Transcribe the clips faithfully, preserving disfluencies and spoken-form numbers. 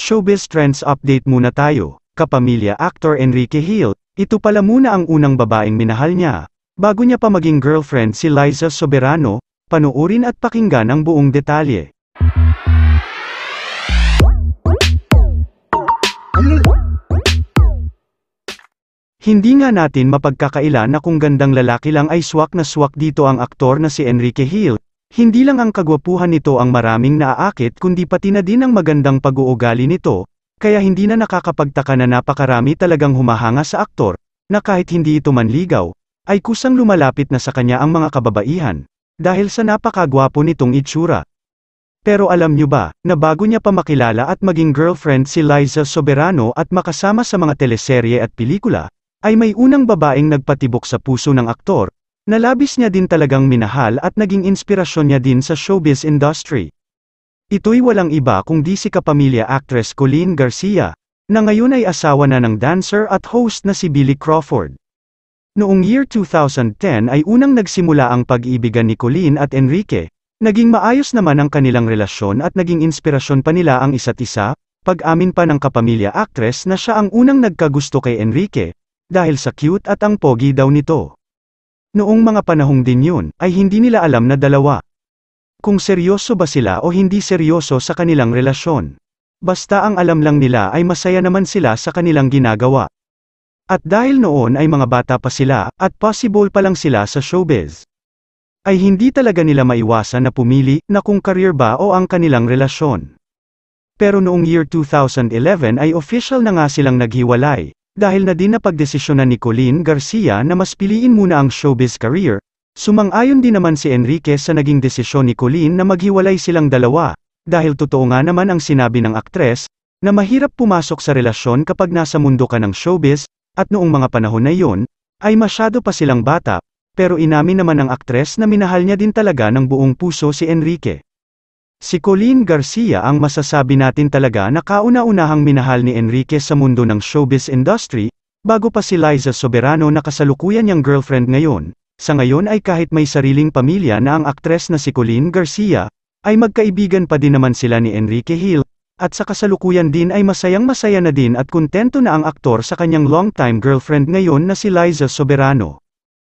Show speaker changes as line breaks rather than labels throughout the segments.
Showbiz Trends Update muna tayo. Kapamilya actor Enrique Gil, ito pala muna ang unang babaeng minahal niya. Bago niya pa maging girlfriend si Liza Soberano, panuorin at pakinggan ang buong detalye. Hindi nga natin mapagkakaila na kung gandang lalaki lang ay swak na swak dito ang aktor na si Enrique Gil. Hindi lang ang kagwapuhan nito ang maraming naaakit kundi pati na din ang magandang pag-uugali nito, kaya hindi na nakakapagtaka na napakarami talagang humahanga sa aktor, na kahit hindi ito manligaw, ay kusang lumalapit na sa kanya ang mga kababaihan, dahil sa napakagwapo nitong itsura. Pero alam nyo ba, na bago niya pa makilala at maging girlfriend si Liza Soberano at makasama sa mga teleserye at pelikula, ay may unang babaeng nagpatibok sa puso ng aktor, na labis niya din talagang minahal at naging inspirasyon niya din sa showbiz industry. Ito'y walang iba kundi si kapamilya actress Colleen Garcia, na ngayon ay asawa na ng dancer at host na si Billy Crawford. Noong year two thousand ten ay unang nagsimula ang pag-ibigan ni Colleen at Enrique, naging maayos naman ang kanilang relasyon at naging inspirasyon pa nila ang isa't isa, pag-amin pa ng kapamilya actress na siya ang unang nagkagusto kay Enrique, dahil sa cute at ang pogi daw nito. Noong mga panahong din yun, ay hindi nila alam na dalawa. Kung seryoso ba sila o hindi seryoso sa kanilang relasyon. Basta ang alam lang nila ay masaya naman sila sa kanilang ginagawa. At dahil noon ay mga bata pa sila, at possible pa lang sila sa showbiz, ay hindi talaga nila maiwasan na pumili na kung career ba o ang kanilang relasyon. Pero noong year two thousand eleven ay official na nga silang naghiwalay. Dahil na din napagdesisyonan ni Colleen Garcia na mas piliin muna ang showbiz career, sumang-ayon din naman si Enrique sa naging desisyon ni Colleen na maghiwalay silang dalawa, dahil totoo nga naman ang sinabi ng aktres, na mahirap pumasok sa relasyon kapag nasa mundo ka ng showbiz, at noong mga panahon na iyon, ay masyado pa silang bata, pero inamin naman ng aktres na minahal niya din talaga ng buong puso si Enrique. Si Colleen Garcia ang masasabi natin talaga na kauna-unahang minahal ni Enrique sa mundo ng showbiz industry, bago pa si Liza Soberano na kasalukuyan niyang girlfriend ngayon. Sa ngayon ay kahit may sariling pamilya na ang aktres na si Colleen Garcia, ay magkaibigan pa din naman sila ni Enrique Gil, at sa kasalukuyan din ay masayang-masaya na din at kontento na ang aktor sa kanyang long-time girlfriend ngayon na si Liza Soberano.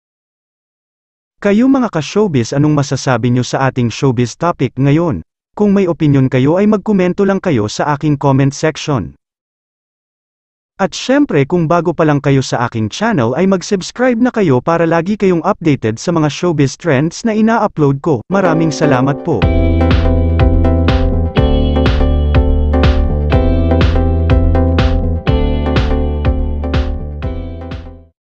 Kayo mga ka-showbiz, anong masasabi nyo sa ating showbiz topic ngayon? Kung may opinion kayo ay magkomento lang kayo sa aking comment section. At syempre kung bago pa lang kayo sa aking channel ay mag-subscribe na kayo para lagi kayong updated sa mga showbiz trends na ina-upload ko. Maraming salamat po.